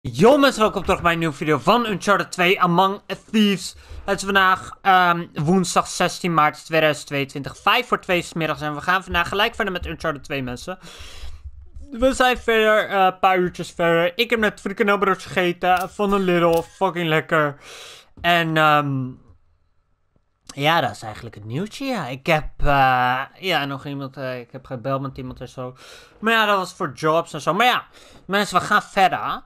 Yo mensen, welkom terug bij een nieuwe video van Uncharted 2 Among Thieves. Het is vandaag woensdag 16 maart 2022, 5 voor 2 's middags en we gaan vandaag gelijk verder met Uncharted 2 mensen. We zijn verder, een paar uurtjes verder. Ik heb net frikandelbrood gegeten van een Lidl, fucking lekker. En ja, dat is eigenlijk het nieuwtje, ja. Ik heb, nog iemand, ik heb gebeld met iemand en zo. Maar ja, dat was voor jobs en zo. Maar ja, mensen, we gaan verder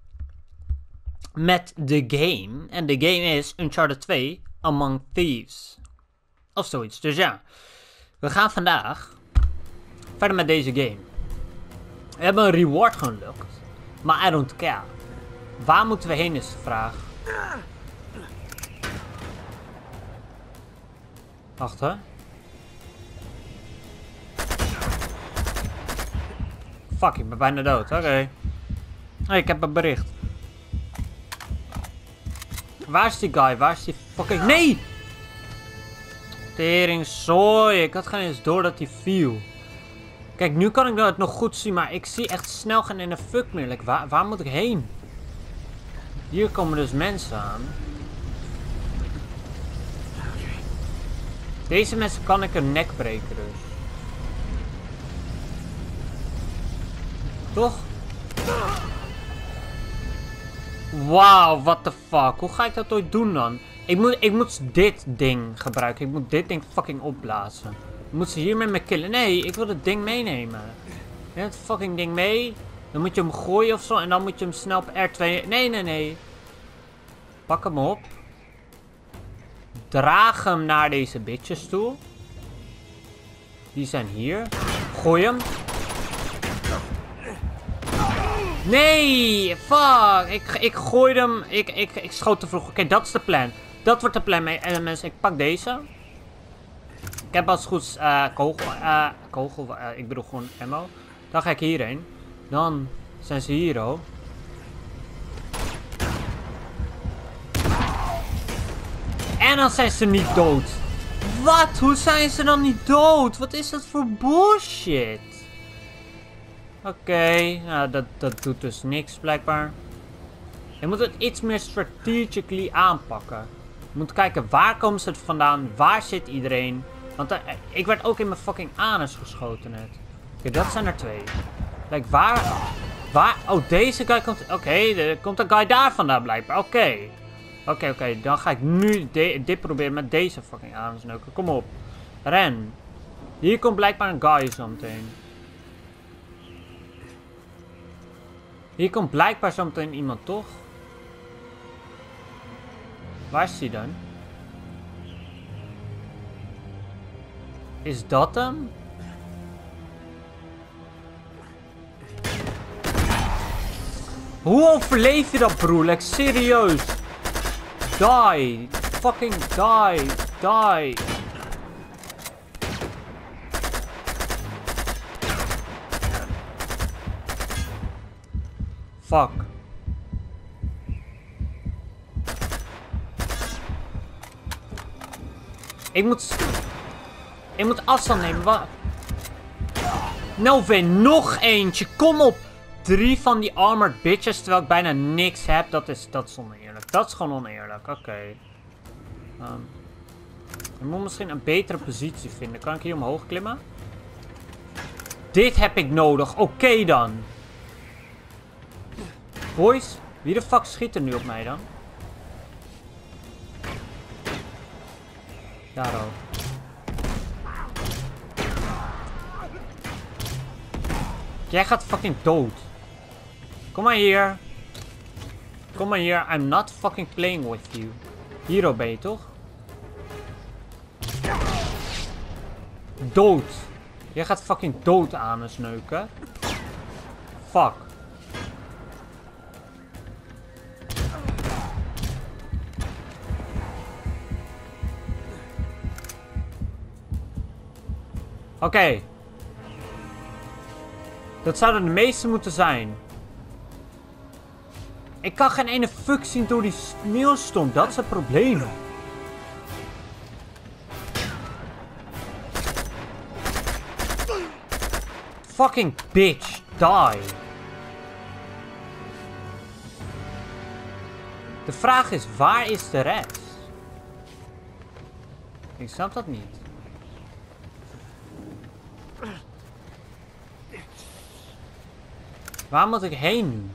met de game. En de game is Uncharted 2 Among Thieves. Of zoiets. Dus ja, we gaan vandaag verder met deze game. We hebben een reward gelukt. Maar I don't care. Waar moeten we heen is de vraag. Wacht hè. Fuck, ik ben bijna dood. Oké. Hey, ik heb een bericht. Waar is die guy? Waar is die fucking... Nee! Tering, zooi. Ik had geen eens door dat hij viel. Kijk, nu kan ik het nog goed zien, maar ik zie echt snel geen ene fuck meer. Like, waar moet ik heen? Hier komen dus mensen aan. Deze mensen kan ik een nek breken dus. Toch? Wauw, what the fuck. Hoe ga ik dat ooit doen dan? Ik moet dit ding gebruiken. Ik moet dit ding fucking opblazen. Ik moet ze hier met me killen. Nee, ik wil het ding meenemen. Neem het fucking ding mee. Dan moet je hem gooien of zo. En dan moet je hem snel op R2... Nee. Pak hem op. Draag hem naar deze bitches toe. Die zijn hier. Gooi hem. Nee, fuck. Ik gooide hem. Ik schoot te vroeg. Oké, dat is de plan. Dat wordt de plan. En mensen, ik pak deze. Ik heb als goed kogel. Ik bedoel gewoon ammo. Dan ga ik hierheen. Dan zijn ze hier, oh. En dan zijn ze niet dood. Wat? Hoe zijn ze dan niet dood? Wat is dat voor bullshit? Oké, nou, dat doet dus niks blijkbaar. Je moet het iets meer strategically aanpakken. Je moet kijken waar komen ze vandaan, waar zit iedereen. Want ik werd ook in mijn fucking anus geschoten net. Oké, dat zijn er twee. Kijk, waar... Oh, deze guy komt... Oké, er komt een guy daar vandaan blijkbaar. Oké, dan ga ik nu dit proberen met deze fucking anusneuken. Kom op. Ren. Hier komt blijkbaar een guy zometeen. Hier komt blijkbaar zometeen iemand, toch? Waar is hij dan? Is dat hem? Hoe overleef je dat, broer? Like, serieus. Die. Fucking die. Fuck. Ik moet afstand nemen. Wat? Nou, nog eentje. Kom op. 3 van die armored bitches terwijl ik bijna niks heb. Dat is oneerlijk. Dat is gewoon oneerlijk. Oké. Ik moet misschien een betere positie vinden. Kan ik hier omhoog klimmen? Dit heb ik nodig. Oké dan. Boys, wie de fuck schiet er nu op mij dan? Daar ook. Jij gaat fucking dood. Kom maar hier. I'm not fucking playing with you. Hier ben je toch? Dood. Jij gaat fucking dood aan me sneuken. Fuck. Oké. Dat zouden de meeste moeten zijn. Ik kan geen ene fuck zien door die sneeuwstorm. Dat is het probleem. Fucking bitch. Die. De vraag is, waar is de rest? Ik snap dat niet. Waar moet ik heen nu?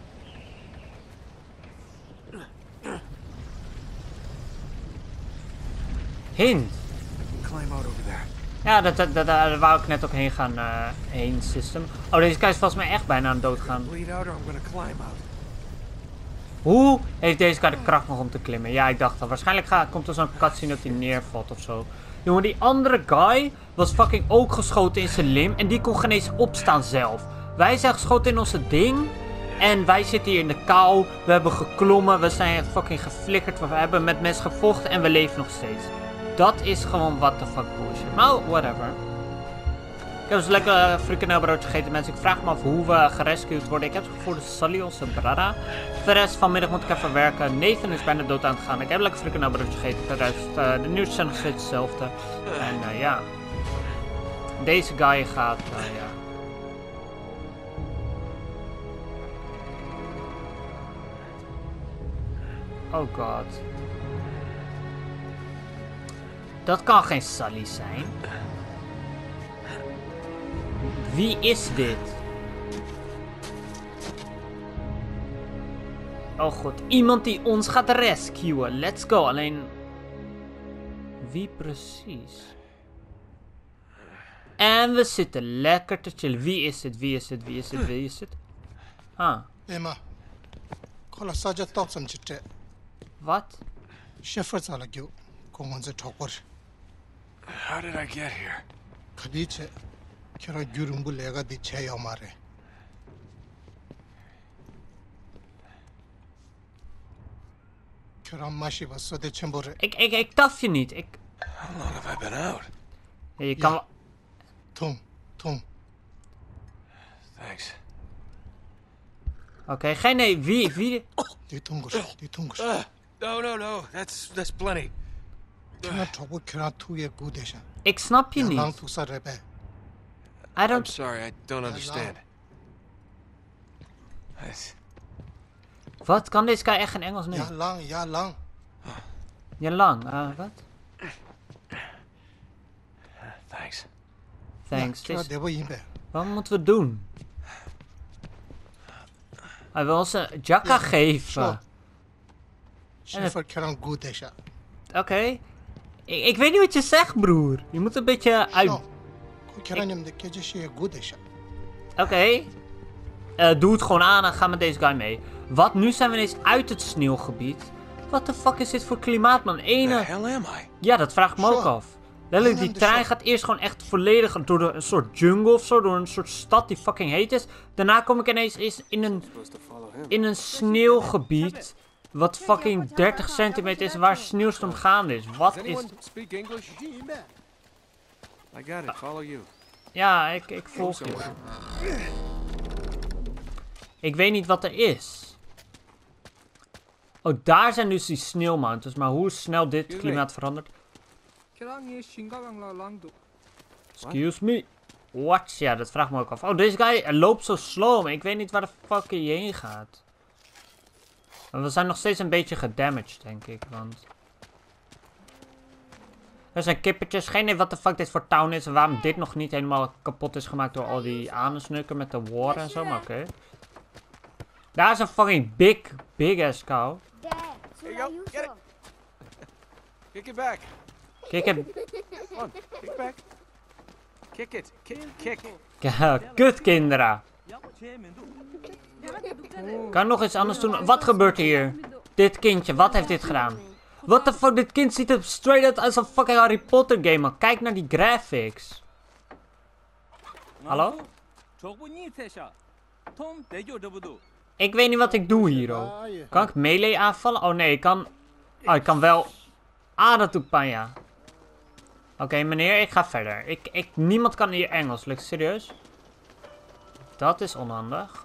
Hint. Climb out over there. Ja, daar wou ik net ook heen gaan. Heen system. Oh, deze guy is volgens mij echt bijna aan het doodgaan. Bleed out or I'm gonna climb out. Hoe heeft deze guy de kracht nog om te klimmen? Ja, ik dacht al. Waarschijnlijk komt er zo'n cutscene dat hij neervalt of zo. Jongen, die andere guy was fucking ook geschoten in zijn lim. En die kon geen eens opstaan zelf. Wij zijn geschoten in onze ding. En wij zitten hier in de kou. We hebben geklommen. We zijn fucking geflikkerd. We hebben met mensen gevochten. En we leven nog steeds. Dat is gewoon what the fuck bullshit. Maar whatever. Ik heb dus lekker frikandelbroodje gegeten, mensen. Ik vraag me af hoe we gerescued worden. Ik heb het gevoel dat Sally, onze brada. De rest vanmiddag moet ik even werken. Nathan is bijna dood aan het gaan. Ik heb lekker frikandelbroodje gegeten. De rest, de nieuws zijn nog steeds hetzelfde. En ja. Deze guy gaat, ja. Oh god. Dat kan geen Sally zijn. Wie is dit? Oh god, iemand die ons gaat rescuen. Let's go. Alleen... Wie precies? En we zitten lekker te chillen. Wie is dit? Wie is dit? Wie is dit? Wie is dit? Ah. Emma. Kola saja toksam chitte. Wat? Shepherds alagyo. Kongonze tokor. How did I get here? Khadiche. Kira gyurumbu lega di che yamare. Kira mashi was so de chembore. Ik taf je niet. How long have I been out? Je kan wel... Tom. Thanks. Oké, geen nee. Wie? Die tongos. No. That's plenty. Kira tobo kira tuye gudesha. Ik snap je Lang niet. tusa rebe. I I'm don't... sorry, I don't understand. Wat? Kan deze guy echt geen Engels? Nee. Ja lang. Ja, lang. Wat? Thanks. Thanks. Kira debo yimbe. Wat moeten we doen? Hij wil ons een Jacka geven. Shepherd kira gudesha. Oké. Ik weet niet wat je zegt, broer. Je moet een beetje uit... Kira nimde keje gudesha. Oké. Doe het gewoon aan en ga met deze guy mee. Wat? Nu zijn we ineens uit het sneeuwgebied. Wat de fuck is dit voor klimaat, man? Where the hell am I? Ja, dat vraag ik me ook af. Letterlijk, die trein gaat eerst gewoon echt volledig door een soort jungle of zo. Door een soort stad die fucking heet is. Daarna kom ik ineens in een sneeuwgebied. Wat fucking 30 centimeter is waar sneeuwstorm gaande is. Wat is... Speak English? I got it. Follow you. Ja, ik volg je. Ik weet niet wat er is. Oh, daar zijn dus die sneeuwmountains. Maar hoe snel dit klimaat verandert... Excuse me. What? Ja, dat vraagt me ook af. Oh, deze guy loopt zo slow. Maar ik weet niet waar de fuck hij heen gaat. Maar we zijn nog steeds een beetje gedamaged, denk ik. Want... Er zijn kippertjes. Geen idee wat de fuck dit voor town is. En waarom dit nog niet helemaal kapot is gemaakt door al die anusnukken met de war en zo. Maar oké. Daar is een fucking big ass cow. Here you go. Get it. Kick it back. Kijk, ik heb... Come on. Kick back. Kick it. Kick. Kut, kinderen. Kan nog iets anders doen? Wat gebeurt hier? Dit kindje, wat heeft dit gedaan? What the fuck, dit kind ziet er straight uit als een fucking Harry Potter game, man. Kijk naar die graphics. Hallo? Ik weet niet wat ik doe hier, oh. Kan ik melee aanvallen? Oh nee, ik kan... Oh, ik kan wel... Ah, dat doet pijn, ja. Oké, meneer, ik ga verder. Niemand kan hier Engels, lukt serieus? Dat is onhandig.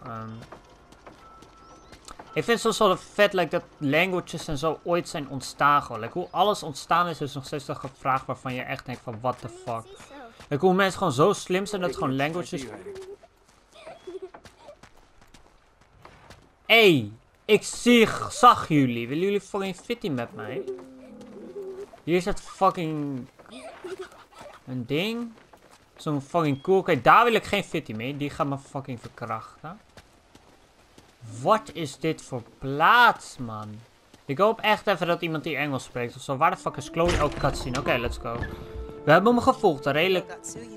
Ik vind het zo vet dat languages en zo ooit zijn ontstaan. Gewoon. Hoe alles ontstaan is nog steeds een vraag waarvan je echt denkt van what the fuck. Hoe mensen gewoon zo slim zijn dat gewoon languages... Hey, Zag jullie. Willen jullie fucking fitty met mij? Hier is het fucking... Een ding. Zo'n fucking cool. Kijk, daar wil ik geen fitty mee. Die gaat me fucking verkrachten. Wat is dit voor plaats, man? Ik hoop echt even dat iemand die Engels spreekt. Ofzo. Waar de fuck is Chloe? Oh, cutscene. Oké, let's go. We hebben hem gevolgd. Redelijk...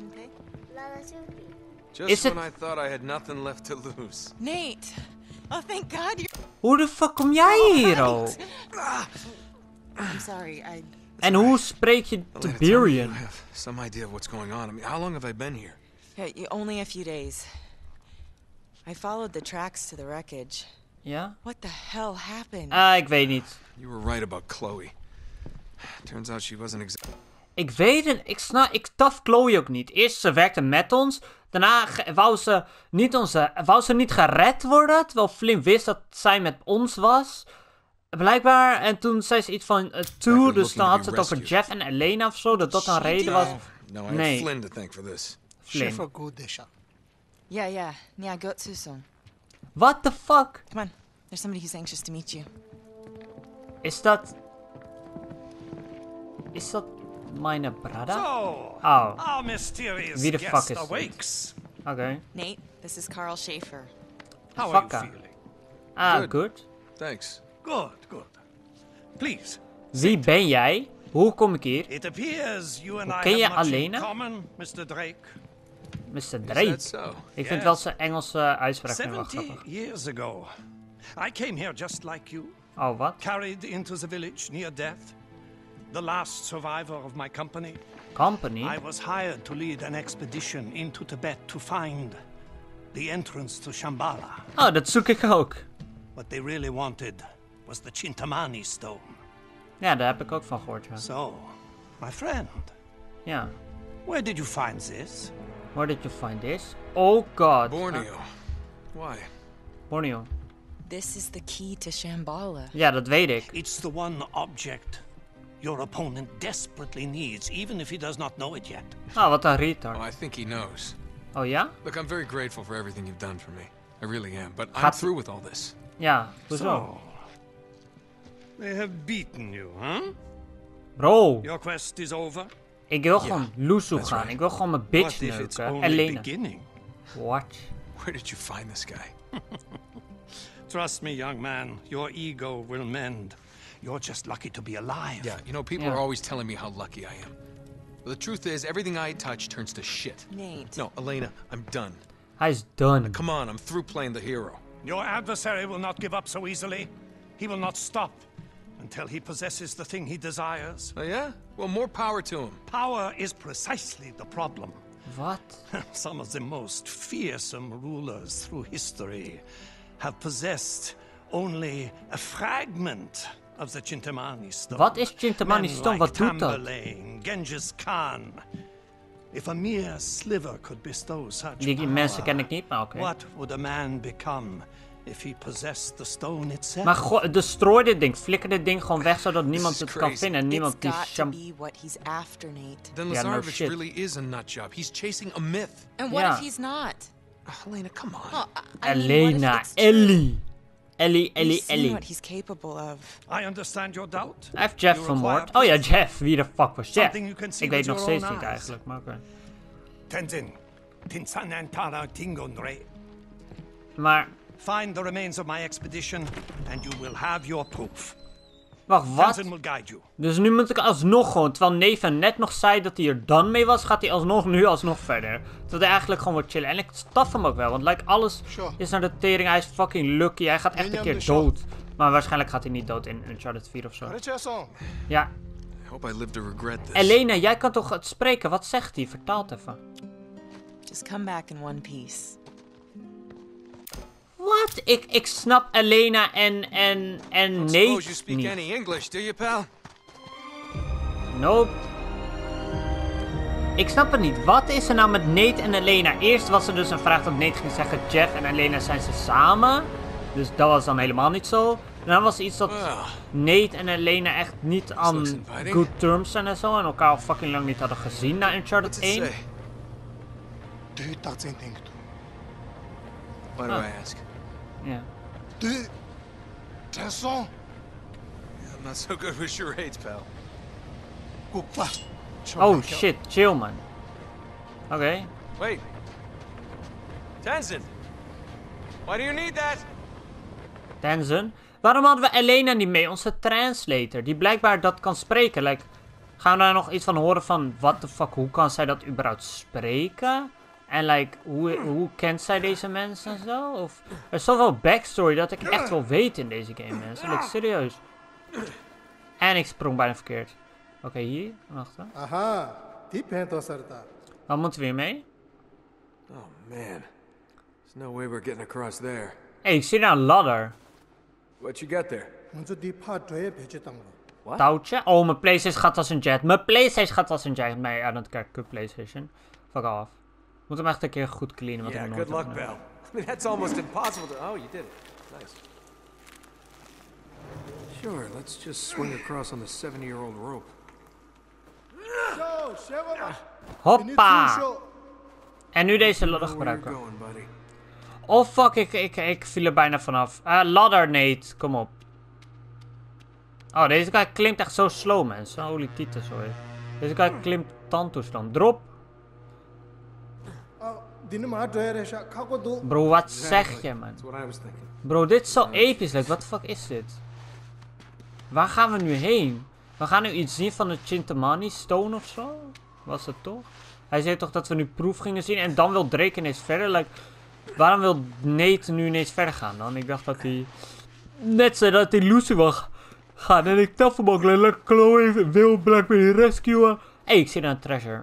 Just when I thought I had nothing left to lose. Nate! Oh, thank God you're... Hoe de fuck kom jij hier, oh? I'm sorry, En hoe spreek je Tiberian? I have some idea of what's going on. I mean, how long have I been here? Hey, only a few days. I followed the tracks to the wreckage. Ja? What the hell happened? Ik weet niet. You were right about Chloe. Turns out she wasn't exactly... Ik weet het, ik taf Chloe ook niet. Eerst ze werkte met ons, daarna wou ze niet gered worden, terwijl Flynn wist dat zij met ons was. Blijkbaar, en toen zei ze iets van two, dus dan had ze het over Jeff en Elena of zo, dat een reden was. No, I have Flynn to thank for this. Flynn. Chef good desha. Yeah, go to song. What the fuck? Come on, there's somebody who's anxious to meet you. Is dat mijn brother? So, Oh. our mysterious Wie de fuck guest is dit? awakes. Oké. Nate, this is Carl Schaefer. How are you Fucker. feeling? Good. Thanks. Good. Please. Wie ben jij? Hoe kom ik hier? It appears you and I Ken je have much in Alena? common, Mr. Drake. Mr. Is that Drake. so? Ik vind wel zijn Engelse uitspraak wel 70 grappig. years ago, I came here just like you, Oh, wat? carried into the village near death. The last survivor of my company. Company? I was hired to lead an expedition into Tibet to find the entrance to Shambhala. Oh, dat zoek ik ook. What they really wanted was the Chintamani stone. Ja, daar heb ik ook van gehoord, ja. So, my friend, Ja. where did you find this? Where did you find this? Oh god. Borneo. Why? Borneo. This is the key to Shambhala. Ja, dat weet ik. It's the one object your opponent desperately needs, even if he does not know it yet. Oh, wat een retard. Oh, I think he knows. Oh ja? Look, I'm very grateful for everything you've done for me. I really am. But I'm Gaat- through with all this. Ja, hoezo? So, they have beaten you, huh? Bro, Your quest is over? ik wil gewoon loesoe that's gaan. right. Ik wil gewoon mijn What bitch if it's neuken. only Elena. beginning? What? Where did you find this guy? Trust me, young man, your ego will mend. You're just lucky to be alive. Yeah, you know, people Yeah. are always telling me how lucky I am. But the truth is, everything I touch turns to shit. Nate. No, Elena, I'm done. Hij is done. Come on, I'm through playing the hero. Your adversary will not give up so easily. He will not stop until he possesses the thing he desires. Oh, yeah? Well, more power to him. Power is precisely the problem. Wat? Some of the most fearsome rulers through history have possessed only a fragment of the Chintamani stone. Wat is Chintamani Men stone? like Wat doet dat? Tamburlaine, Genghis Khan. If a mere sliver could bestow such Die power, mensen ken ik niet, maar oké. what would a man become if he possessed the stone itself? Maar destroy dit ding. Flikker dit ding gewoon weg, zodat niemand is het kan crazy. vinden. En niemand It's die got to sham... be what he's after, Nate. Then Yeah, no Lazarevich shit. really is a nut job. He's chasing a myth. And what Yeah. if he's not? Elena, come on. Well, I mean, what Elena. if it's true? Ellie. Ellie, We've Ellie, seen Ellie. what he's capable of. I understand your doubt. Hij heeft Jeff You vermoord. require Oh ja, proof. Jeff. Wie de fuck was Jeff? Something you can see Ik weet with nog your steeds own niet eyes. eigenlijk, maar oké. Tenzin, Tinsanantara Tingonre. Maar, Find the remains of my expedition, and you will have your proof. wacht, wat? Tenzin will guide you. Dus nu moet ik alsnog gewoon, terwijl Nathan net nog zei dat hij er dan mee was, gaat hij alsnog verder. Terwijl hij eigenlijk gewoon wordt chillen. En ik staf hem ook wel, want like, alles Sure. is naar de tering. Hij is fucking lucky. Hij gaat echt een keer dood. Maar waarschijnlijk gaat hij niet dood in Uncharted 4 of zo. Richardson. Ja. I hope I live to regret this. Elena, jij kan toch het spreken? Wat zegt hij? Vertaal het even. Just come back in one piece. Wat? Ik snap Elena en Don't suppose you Nate speak niet. any English, do you, pal? Nope. Ik snap het niet. Wat is er nou met Nate en Elena? Eerst was er dus een vraag dat Nate ging zeggen: Jeff en Elena zijn ze samen. Dus dat was dan helemaal niet zo. En dan was er iets dat Well, Nate en Elena echt niet aan looks inviting. good terms zijn en zo. En elkaar al fucking lang niet hadden gezien na Uncharted what's it 1. say? Do you talk same thing too? Why do Huh. I ask? Ja. Do you... 됐어. I'm not so good with charades, pal. 꼭 봐. Oh shit, chill man. Oké. Wait. Tenzin! Why do you need that? Tenzin. Waarom hadden we Elena niet mee? Onze translator. Die blijkbaar dat kan spreken. Like, gaan we daar nog iets van horen van... What the fuck, hoe kan zij dat überhaupt spreken? En like, hoe kent zij deze mensen en zo? Of, er is zoveel backstory dat ik echt wil weten in deze game, mensen. Like, serieus. En ik sprong bijna verkeerd. Oké, hier. Wacht. Aha, die pento sarta. Waar moeten we hier mee? Oh man. There's no way we're getting across there. Hé, ik zie daar een ladder. What you got there? 먼저 네 파트에 배치했던 거. Touwtje. Oh, mijn PlayStation gaat als een jet. Mijn PlayStation gaat als een jet. Nee, I don't care. Kut PlayStation. Fuck off. Moet hem echt een keer goed cleanen. Wat Yeah, ik good nooit luck, heb pal. I mean, that's almost impossible to... Oh, you did it. Nice. Sure, let's just swing across on the 70-year-old rope. Zo, 쉐거다. Hoppa! En nu deze ladder Know where you're gebruiken. going, buddy. Oh fuck, ik viel er bijna vanaf. Ladder, Nate. Kom op. Oh, deze guy klimt echt zo slow, mensen. Holy tieten, sorry. Deze guy klimt tandtoestand. Drop. 니는 마트에서 가고도 Bro, wat zeg je, man? That's what I was thinking. Bro, dit is zo episch. Like, what the fuck is dit? Waar gaan we nu heen? We gaan nu iets zien van de Chintamani Stone of zo? Was het toch? Hij zei toch dat we nu proef gingen zien en dan wil Drake ineens verder? Like, waarom wil Nate nu ineens verder gaan dan? Ik dacht dat hij... Net zei dat hij Lucy wil gaan en ik dacht hem ook lekker Chloe wil Blackberry rescuen. Hé, ik zie daar een treasure.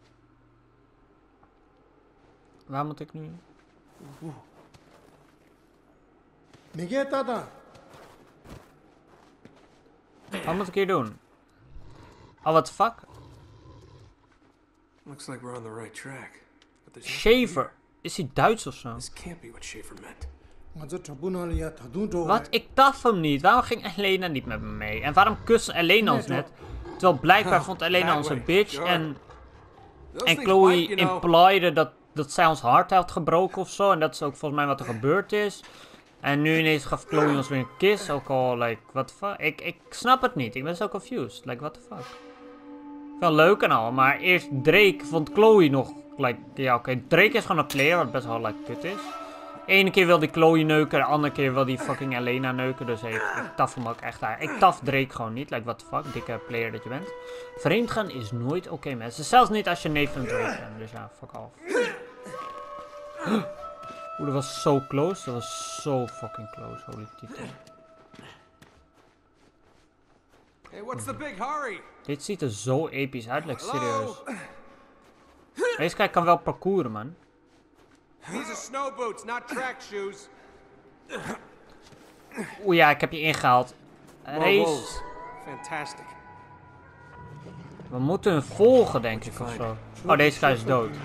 Waar moet ik nu? 네게 따다. Wat moet ik hier doen? Oh, what the fuck? Looks like we're on the right track. But there's Shaver. Is hij Duits of zo? This can't be what Schaefer meant. 먼저 저분을 야 더둥도. Wat? Ik taf hem niet. Waarom ging Elena niet met me mee? En waarom kuste Elena ons net? Terwijl blijkbaar vond Elena ons een bitch en Chloe impliede dat zij ons hart had gebroken of zo. En dat is ook volgens mij wat er gebeurd is. En nu ineens gaf Chloe ons weer een kiss. Ook al, like, what the fuck? Ik snap het niet. Ik ben zo confused. Like, what the fuck? Wel leuk en al, maar eerst Drake vond Chloe nog, like, ja oké, Drake is gewoon een player, wat best wel, like, kut is. Ene keer wil die Chloe neuken, de andere keer wil die fucking Elena neuken, dus ik taf hem ook echt uit. Ik taf Drake gewoon niet, like, what the fuck, dikke player dat je bent. Vreemd gaan is nooit oké, mensen. Zelfs niet als je neef van Drake bent, dus ja, fuck off. Oeh, dat was zo close, dat was zo fucking close, holy titel. Hey, what's the big hurry? Dit ziet er zo episch uit, like, serieus. Deze guy kan wel parcouren, man. These are snow boots, not track shoes. Oeh ja, ik heb je ingehaald. Race. Fantastic. We moeten hem volgen, denk ik, of zo. Oh, deze guy is dood.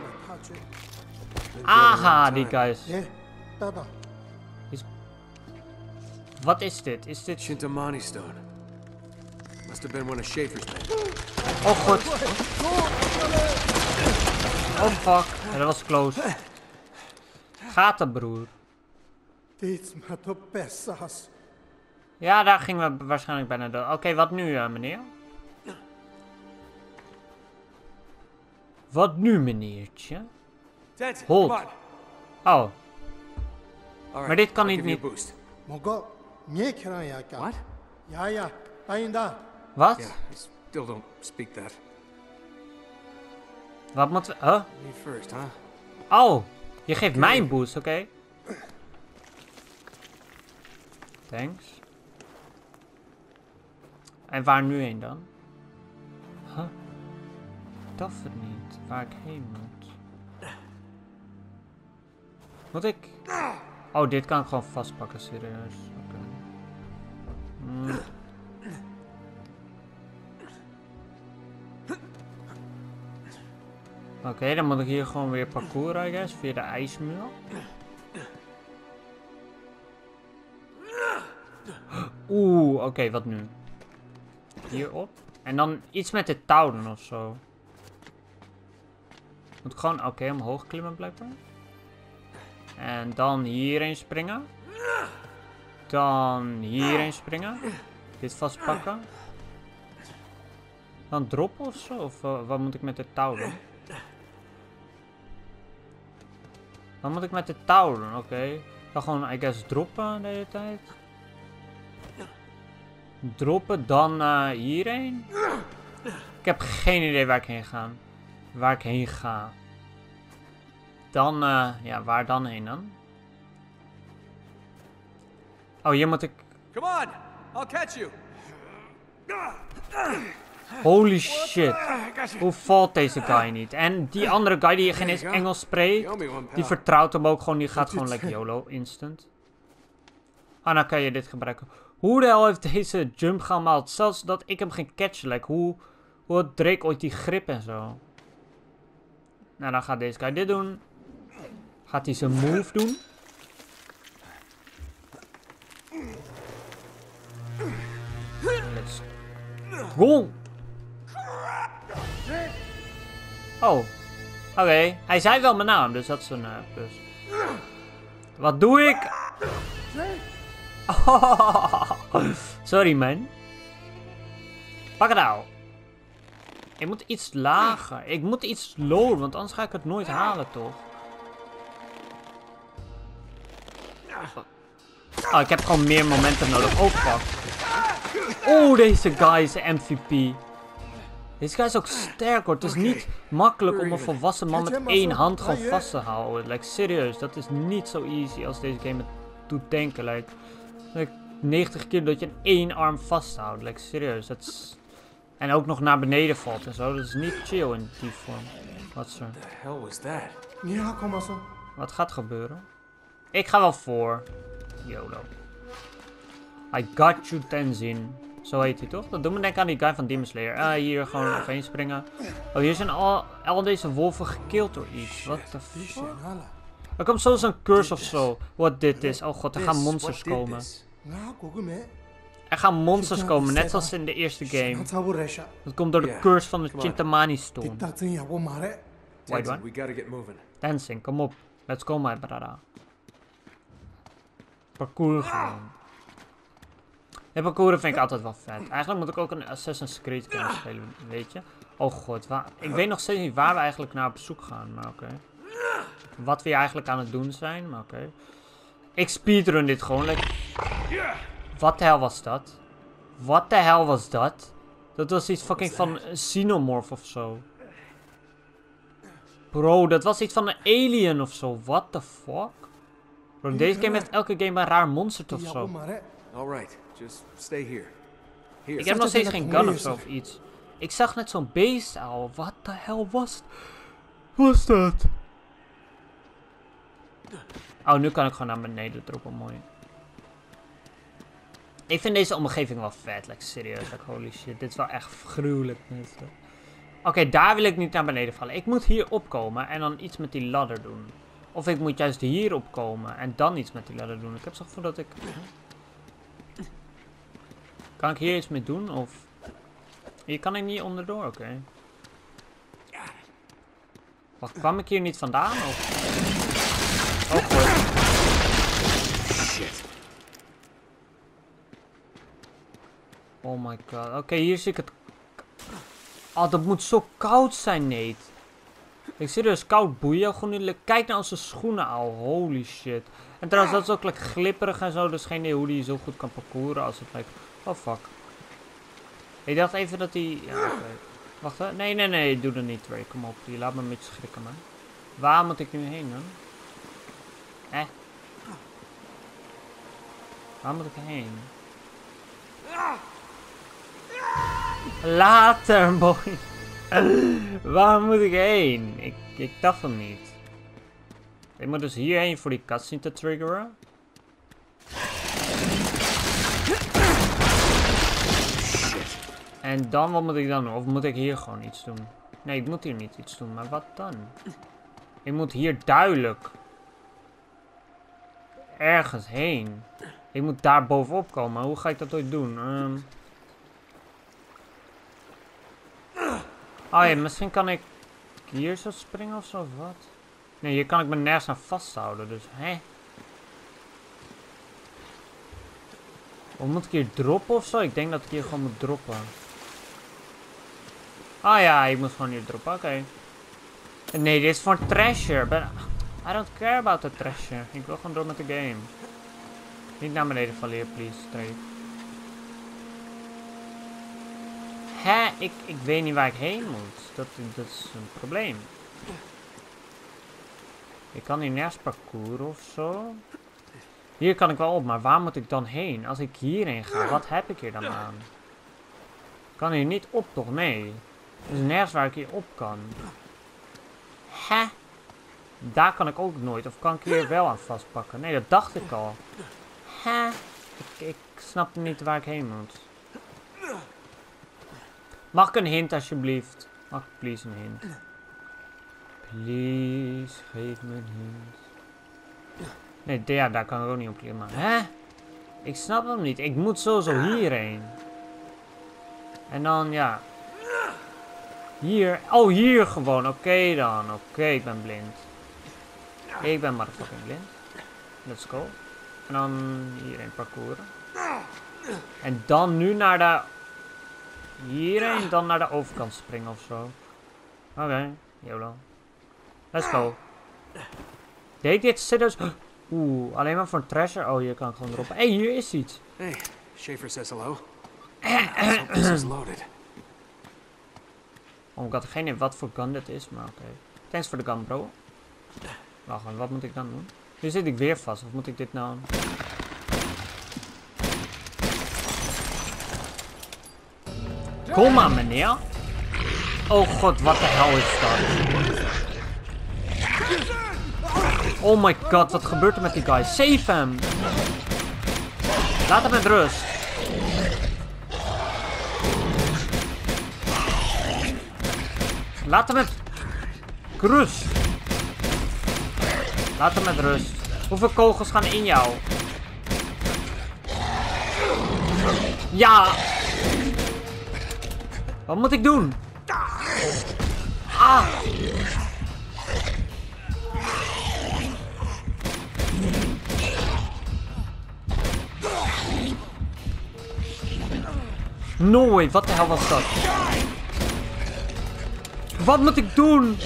Aha, die guy is... 예, 따다. Wat is dit? Is dit... Chintamani stone. Must have been one of Schaefer's men. Oh god. Oh fuck. Ja, dat was close. Gaat het, broer? Dit maar toch best. Ja, daar gingen we waarschijnlijk bijna dood. Oké, wat nu, meneer? Wat nu, meneertje? Tenzin, Hold. come on. Oh, All right, maar dit kan I'll niet... give you a boost. 뭐가 미에케랑 야까. What? 야야, 따인다. Wat? Yeah, I still don't speak that. Wat moeten we... Huh? Me first, huh? Oh, je geeft mij een boost, oké. Thanks. En waar nu heen dan? Huh? Ik dacht het niet, waar ik heen moet. Moet ik... Oh, dit kan ik gewoon vastpakken, serieus. Oké. Oké, dan moet ik hier gewoon weer parcours, I guess, via de ijsmuur. Oeh, oké, wat nu? Hierop. En dan iets met de touwen of zo. Moet ik gewoon, oké, omhoog klimmen blijkbaar. En dan hierheen springen. Dan hierheen springen. Dit vastpakken. Dan droppen of zo? Of wat moet ik met het touw doen? Wat moet ik met het touw doen? Oké. Ik ga gewoon, I guess, droppen de hele tijd. Droppen, dan hierheen. Ik heb geen idee waar ik heen ga. Waar ik heen ga. Dan, ja, waar dan heen dan? Oh, hier moet ik... Come on! I'll catch you! Holy shit. Hoe valt deze guy niet? En die andere guy die geen eens Engels spreekt, die vertrouwt hem ook gewoon. Die gaat gewoon like YOLO, instant. Ah, nou kan je dit gebruiken. Hoe de hel heeft deze jump gehaald? Zelfs dat ik hem ging catchen. Like, hoe had Drake ooit die grip en zo? Nou, dan gaat deze guy dit doen. Gaat hij zijn move doen. Let's go. Oh. Oké. Hij zei wel mijn naam, dus dat is een plus. Wat doe ik? Oh. Sorry, man. Pak het nou. Ik moet iets lager. Ik moet iets lower, want anders ga ik het nooit halen, toch? Oh, ik heb gewoon meer momentum nodig. Oh, fuck. Oh, deze guy is de MVP. Deze guy is ook sterk, hoor. Het is niet makkelijk om een volwassen man met één hand gewoon vast te houden. Like, serieus. Dat is niet zo easy als deze game het doet denken. Like 90 keer dat je een één arm vasthoudt. Like, serieus. Dat is... En ook nog naar beneden valt en zo. Dat is niet chill in die vorm. Wat is er? What the hell was that? Ja, kom maar zo. Wat gaat gebeuren? Ik ga wel voor. YOLO. I got you, Tenzin. Zo heet hij toch? Dat doet me denken aan die guy van Demon Slayer. Hier gewoon overheen springen. Oh, hier zijn al deze wolven gekild door iets. Wat de fuck? Er komt soms een curse of zo. Wat dit is. Oh god, er gaan monsters komen. Er gaan monsters komen, net zoals in de eerste game. Dat komt door de curse van de Chintamani Stone. Tenzin, White one. we gotta get moving. Tenzin, kom op. Let's go, my brother. Parcours gewoon. De parcours vind ik altijd wel vet. Eigenlijk moet ik ook een Assassin's Creed kunnen spelen, weet je. Oh god, ik weet nog steeds niet waar we eigenlijk naar op zoek gaan, maar oké. Wat we hier eigenlijk aan het doen zijn, maar oké. Ik speedrun dit gewoon. Like... Wat de hel was dat? Wat de hel was dat? Dat was iets fucking van een Xenomorph of zo. Bro, dat was iets van een alien of zo. What the fuck? Bro, deze game heeft elke game een raar monster of zo. Alright, just stay here. Here. Ik heb nog steeds geen gun of zo of iets. Ik zag net zo'n beest al. Wat de hel was dat? Oh, nu kan ik gewoon naar beneden droppen. Mooi. Ik vind deze omgeving wel vet. Like, serieus. Like, holy shit. Dit is wel echt gruwelijk, mensen. Oké, daar wil ik niet naar beneden vallen. Ik moet hier opkomen en dan iets met die ladder doen. Of ik moet juist hier opkomen en dan iets met die ladder doen. Ik heb zo'n gevoel dat ik... Kan ik hier iets mee doen? Of... Hier kan ik niet onderdoor, oké. Wacht, kwam ik hier niet vandaan? Of... Oh, god. Shit. Oh my god. Oké, hier zie ik het... Oh, dat moet zo koud zijn, Nate. Ik serieus koud boeien. Gewoon, kijk naar onze schoenen al. Holy shit. En trouwens, dat is ook like, glipperig en zo. Dus geen idee hoe die zo goed kan parcouren als het lijkt. Oh fuck. Ik dacht even dat hij... Ja, oké. Wacht hè. Nee. Doe dat niet, Trey. Kom op. Je laat me een beetje schrikken, man. Waar moet ik nu heen dan? Waar moet ik heen? Later, boy. Waar moet ik heen? Ik dacht hem niet. Ik moet dus hierheen voor die cutscene te triggeren. En dan, wat moet ik dan doen? Of moet ik hier gewoon iets doen? Nee, ik moet hier niet iets doen. Maar wat dan? Ik moet hier duidelijk ergens heen. Ik moet daar bovenop komen. Hoe ga ik dat ooit doen? Oh ja, misschien kan ik hier zo springen of zo, of wat? Nee, hier kan ik me nergens aan vasthouden, dus hè? Of moet ik hier droppen of zo? Ik denk dat ik hier gewoon moet droppen. Ah ja, ik moet gewoon hier droppen. Oké. Nee, dit is voor treasure. But I don't care about the treasure. Ik wil gewoon door met de game. Niet naar beneden vallen hier, please. Streep. Hè? Ik weet niet waar ik heen moet. Dat is een probleem. Ik kan hier nergens parcours of zo. Hier kan ik wel op, maar waar moet ik dan heen? Als ik hierheen ga, wat heb ik hier dan aan? Ik kan hier niet op, toch? Nee. Er is nergens waar ik hier op kan. Hè? Daar kan ik ook nooit. Of kan ik hier wel aan vastpakken? Nee, dat dacht ik al. Hè? Ik snap niet waar ik heen moet. Mag ik een hint alsjeblieft? Mag ik please een hint? Please, geef me een hint. Nee, ja, daar kan ik ook niet op klikken. Maar hè? Ik snap hem niet. Ik moet sowieso hierheen. En dan, ja. Hier. Oh, hier gewoon. Oké dan. Oké, ik ben blind. Ik ben motherfucking blind. Let's go. En dan hierheen parcours. En dan nu naar de... Hierheen, dan naar de overkant springen of zo. Oké, YOLO. Let's go. Deed dit serieus? Oeh, alleen maar voor een treasure. Oh, hier kan ik gewoon droppen. Hé, hier is iets. Hey, Schaefer says hello. Let's hope this is loaded. Oh, ik had geen idee wat voor gun dit is, maar oké. Thanks voor de gun, bro. Wacht, wat moet ik dan doen? Nu zit ik weer vast, of moet ik dit nou... Kom maar, meneer. Oh god, wat de hel is dat? Oh my god, wat gebeurt er met die guy? Save hem! Laat hem met rust. Laat hem met rust. Laat hem met rust. Hoeveel kogels gaan in jou? Ja! Wat moet ik doen? Ah! Nooit, wat de hel was dat? Wat moet ik doen?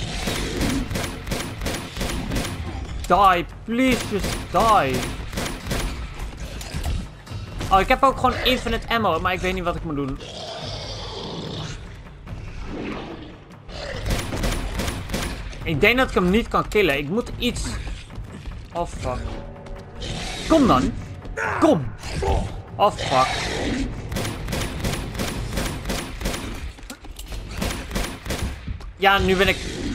Die, please just die. Oh, ik heb ook gewoon infinite ammo, maar ik weet niet wat ik moet doen. Ik denk dat ik hem niet kan killen. Ik moet iets... Oh, fuck. Kom dan. Kom. Oh, fuck. Ja, nu ben ik...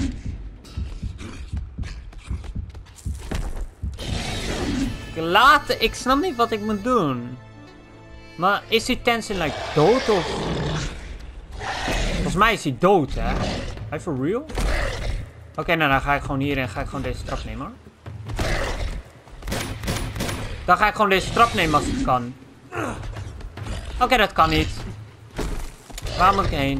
Laten. Ik snap niet wat ik moet doen. Maar is die Tenzin like dood of... Volgens mij is hij dood, hè? Hij for real? Oké, nou dan ga ik gewoon hier en ga ik gewoon deze trap nemen, hoor. Dan ga ik gewoon deze trap nemen als het kan. Oké, dat kan niet. Waar moet ik heen?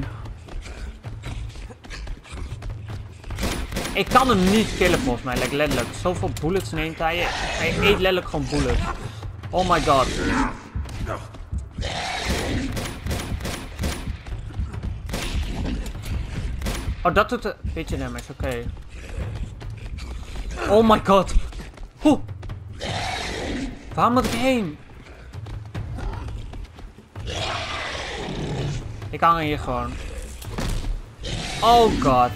Ik kan hem niet killen volgens mij, like, letterlijk. Zoveel bullets neemt hij. Hij eet letterlijk gewoon bullets. Oh my god. Oh, dat doet een beetje damage, oké. Oh my god. Oeh. Waar moet ik heen? Ik hang hier gewoon. Oh god.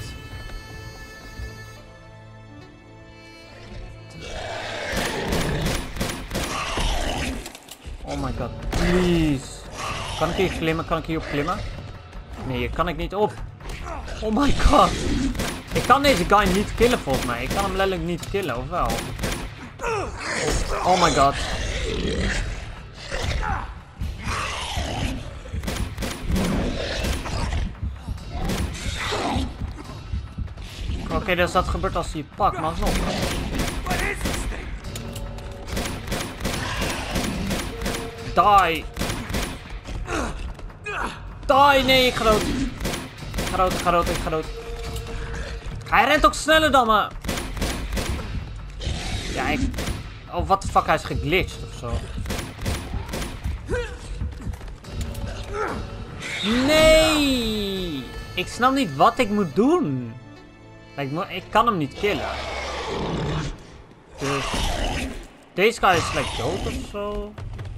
Oh my god, please. Kan ik hier klimmen? Kan ik hier op klimmen? Nee, hier kan ik niet op. Oh my god. Ik kan deze guy niet killen volgens mij. Ik kan hem letterlijk niet killen, of wel? Oh my god. Oké, dus dat gebeurt als hij je pakt, maar alsnog. Die. Die, nee, ik ga dood. Ik ga dood. Hij rent ook sneller dan me. Ja, Oh, what the fuck, hij is geglitcht of zo. Nee! Ik snap niet wat ik moet doen. Ik kan hem niet killen. Dus... Deze guy is like dood of zo.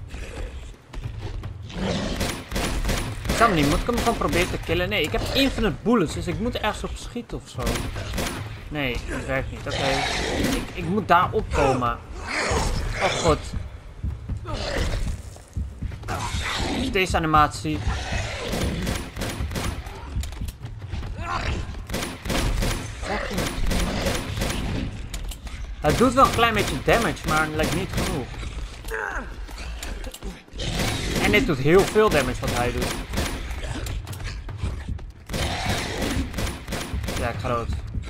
Ik snap niet, moet ik hem gewoon proberen te killen? Nee, ik heb infinite bullets, dus ik moet ergens op schieten of zo. Nee, dat werkt niet. Oké. Ik moet daar opkomen. Oh god. Deze animatie. Het doet wel een klein beetje damage, maar lijkt niet genoeg. En dit doet heel veel damage wat hij doet. Ja, ik ga dood.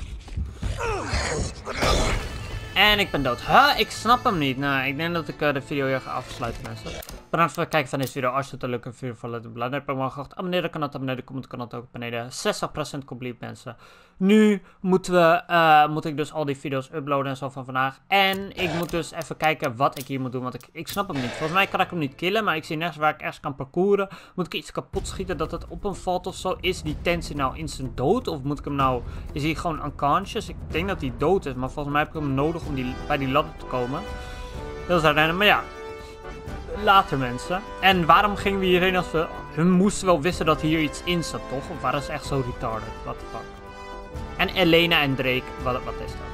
En ik ben dood. Huh? Ik snap hem niet. Nou, ik denk dat ik de video hier ga afsluiten, mensen. Bedankt voor het kijken van deze video. Als je het een leuke video vond, laat het belangrijk bij me gehoord. Abonneer de kanaal, abonneer de kanaal ook beneden. 60% complete, mensen. Nu moet ik dus al die video's uploaden en zo van vandaag. En ik moet dus even kijken wat ik hier moet doen. Want ik snap hem niet. Volgens mij kan ik hem niet killen. Maar ik zie nergens waar ik ergens kan parcouren. Moet ik iets kapot schieten dat het op hem valt of zo? Is die Tenzin nou instant dood? Of moet ik hem nou... Is hij gewoon unconscious? Ik denk dat hij dood is. Maar volgens mij heb ik hem nodig om bij die ladder te komen. Dat is uiteindelijk... Maar ja... Later, mensen. En waarom gingen we hierheen als we... Hun moesten wel wisten dat hier iets in zat, toch? Of waren ze echt zo retarded? What the fuck? En Elena en Drake, wat is dat?